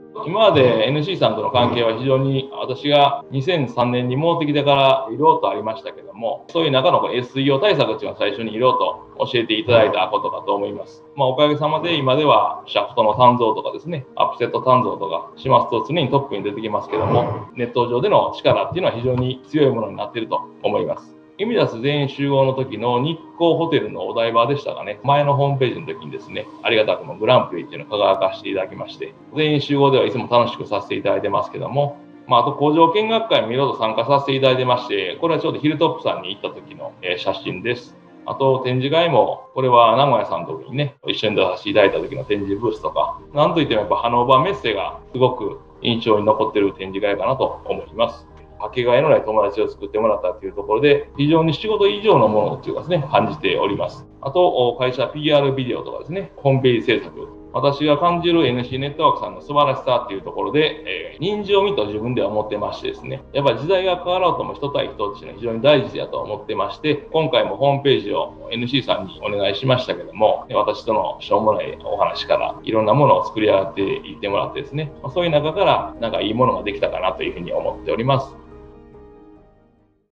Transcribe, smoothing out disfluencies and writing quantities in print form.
今まで NC さんとの関係は非常に私が2003年に戻ってきてからいろいろとありましたけども、そういう中の SEO 対策っていうのは最初にいろいろと教えていただいたことかと思います。おかげさまで今ではシャフトの鍛造とかですね、アップセット鍛造とかしますと常にトップに出てきますけども、ネット上での力っていうのは非常に強いものになっていると思います。エミダス全員集合の時の日光ホテルのお台場でしたかね、前のホームページの時にですね、ありがたくもグランプリっていうのを輝かせていただきまして、全員集合ではいつも楽しくさせていただいてますけども、あと工場見学会もいろいろ参加させていただいてまして、これはちょうどヒルトップさんに行った時の写真です。あと展示会も、これは名古屋さんの時にね、一緒に出させていただいた時の展示ブースとか、なんといってもやっぱハノーバーメッセがすごく印象に残っている展示会かなと思います。かけがえのない友達を作ってもらったというところで、非常に仕事以上のものというかですね、感じております。あと、会社 PR ビデオとかですね、ホームページ制作。私が感じる NC ネットワークさんの素晴らしさっていうところで、人情味と自分では思ってましてですね、やっぱり時代が変わろうとも人対人というのは非常に大事だと思ってまして、今回もホームページを NC さんにお願いしましたけども、私とのしょうもないお話からいろんなものを作り上がっていってもらってですね、そういう中からなんかいいものができたかなというふうに思っております。